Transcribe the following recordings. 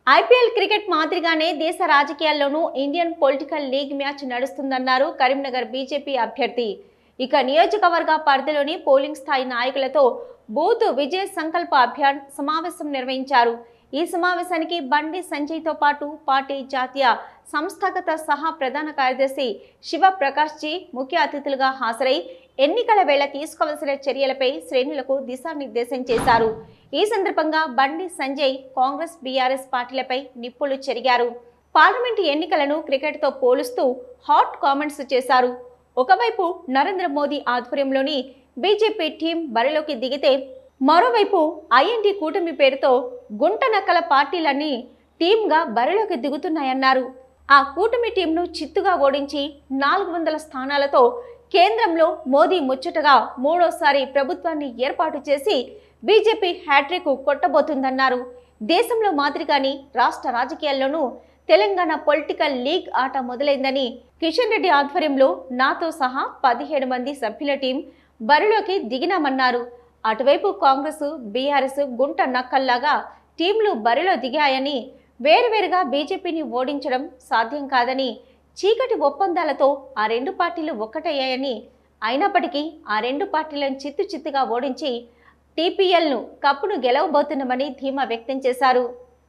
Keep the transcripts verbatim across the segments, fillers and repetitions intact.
IPL cricket మాదిరిగానే దేశ రాజకీయాల్లోనూ ఇండియన్ పొలిటికల్ లీగ్ మ్యాచ్ నడుస్తుందన్నారు కరీంనగర్ బీజేపీ అభ్యర్థి. ఇక నియోజకవర్గ పరిధిలోని పోలింగ్ స్థాయి నాయకులతో బూత్ విజయ సంకల్ప అభియాన్ సమావేశం నిర్వహించారు. ఈ సమావేశానికి బండి సంజయ్తో పాటు పార్టీ జాతీయ సంస్థాగత సహా ప్రధాన కార్యదర్శి శివ ప్రకాష్ జీ ముఖ్య అతిథులుగా హాజరై ఎన్నికల వేళ తీసుకోవాల్సిన చర్యలపై శ్రేణులకు దిశానిర్దేశం చేశారు. ఈ సందర్భంగా బండి సంజయ్ కాంగ్రెస్ బీఆర్ఎస్ పార్టీలపై నిప్పులు చెరిగారు. పార్లమెంటు ఎన్నికలను క్రికెట్తో పోలుస్తూ హాట్ కామెంట్స్ చేశారు. ఒకవైపు నరేంద్ర మోదీ ఆధ్వర్యంలోని బీజేపీ టీం బరిలోకి దిగితే మరోవైపు ఐఎన్డీ కూటమి పేరుతో గుంట నక్కల పార్టీలన్నీ టీంగా బరిలోకి దిగుతున్నాయన్నారు. ఆ కూటమి టీంను చిత్తుగా ఓడించి నాలుగు వందల స్థానాలతో కేంద్రంలో మోదీ ముచ్చటగా మూడోసారి ప్రభుత్వాన్ని ఏర్పాటు చేసి బీజేపీ హ్యాట్రిక్ కొట్టబోతుందన్నారు. దేశంలో మాదిరిగాని రాష్ట్ర రాజకీయాల్లోనూ తెలంగాణ పొలిటికల్ లీగ్ ఆట మొదలైందని, కిషన్ రెడ్డి ఆధ్వర్యంలో నాతో సహా పదిహేడు మంది సభ్యుల టీం బరిలోకి దిగినామన్నారు. అటువైపు కాంగ్రెస్ బీఆర్ఎస్ గుంట నక్కల్లాగా టీంలు బరిలో దిగాయని, వేరువేరుగా బీజేపీని ఓడించడం సాధ్యం కాదని, చీకటి ఒప్పందాలతో ఆ రెండు పార్టీలు ఒక్కటయ్యాయని, అయినప్పటికీ ఆ రెండు పార్టీలను చిత్తు చిత్తుగా ఓడించి టీపీఎల్ను కప్పును గెలవబోతున్నామని ధీమా వ్యక్తం చేశారు.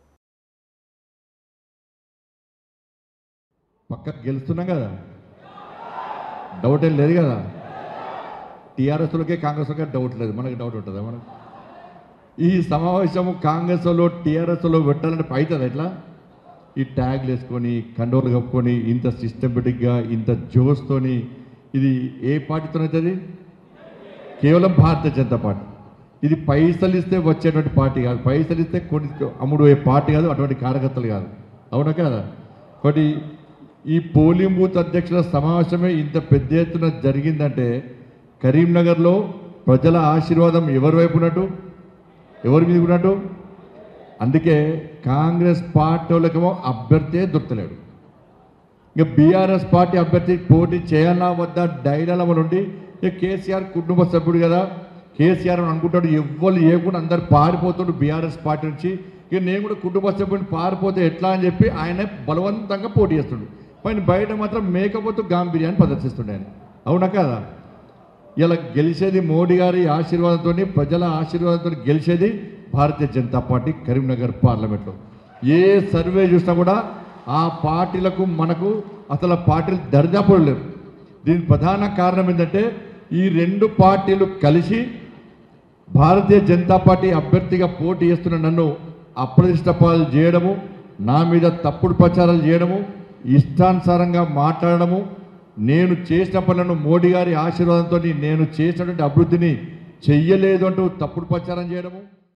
పక్క గెలుస్తున్నాం కదా, డౌట్ ఏం లేదు కదా. టీఆర్ఎస్లకే కాంగ్రెస్లకే డౌట్ లేదు, మనకి డౌట్ ఉంటుందా? మనకు ఈ సమావేశము కాంగ్రెస్లో టీఆర్ఎస్లో పెట్టాలంటే అవుతుంది ఎట్లా? ఈ ట్యాగ్లు వేసుకొని కండోలు కప్పుకొని ఇంత సిస్టమేటిక్గా ఇంత జోస్తోని ఇది ఏ పార్టీతో అవుతుంది? కేవలం భారతీయ జనతా పార్టీ. ఇది పైసలు ఇస్తే వచ్చేటువంటి పార్టీ కాదు, పైసలు ఇస్తే కొన్ని అమ్ముడు పోయే పార్టీ కాదు, అటువంటి కార్యకర్తలు కాదు. అవునా కదా? ఒకటి ఈ పోలింగ్ బూత్ అధ్యక్షుల సమావేశమే ఇంత పెద్ద ఎత్తున జరిగిందంటే కరీంనగర్లో ప్రజల ఆశీర్వాదం ఎవరి వైపు ఉన్నట్టు, ఎవరి మీద ఉన్నట్టు? అందుకే కాంగ్రెస్ పార్టీ వాళ్ళకేమో అభ్యర్థే దొరకలేడు. ఇక బీఆర్ఎస్ పార్టీ అభ్యర్థి పోటీ చేయాలా వద్దా డైలాల నుండి ఇక కేసీఆర్ కుటుంబ సభ్యుడు కదా, కేసీఆర్ అని అనుకుంటాడు, ఎవ్వరు ఏకుండా అందరు పారిపోతాడు బీఆర్ఎస్ పార్టీ నుంచి. ఇక నేను కూడా కుటుంబ సభ్యుడిని పారిపోతే ఎట్లా అని చెప్పి ఆయన బలవంతంగా పోటీ చేస్తుండు. పైన బయట మాత్రం మేకపోతూ గాంభీర్యాన్ని ప్రదర్శిస్తుండే ఆయన. అవునా కదా? ఇలా గెలిచేది మోడీ గారి ఆశీర్వాదంతో, ప్రజల ఆశీర్వాదంతో గెలిచేది భారతీయ జనతా పార్టీ కరీంనగర్ పార్లమెంట్లో. ఏ సర్వే చూసినా కూడా ఆ పార్టీలకు మనకు అసలు పార్టీలు దర్జాపులు లేవు. దీనికి ప్రధాన కారణం ఏంటంటే ఈ రెండు పార్టీలు కలిసి భారతీయ జనతా పార్టీ అభ్యర్థిగా పోటీ చేస్తున్న నన్ను అప్రతిష్టపాలు చేయడము, నా మీద తప్పుడు ప్రచారాలు చేయడము, ఇష్టానుసారంగా మాట్లాడడము, నేను చేసిన పనులను మోడీ గారి ఆశీర్వాదంతో నేను చేసినటువంటి అభివృద్ధిని చెయ్యలేదు అంటూ తప్పుడు ప్రచారం చేయడము.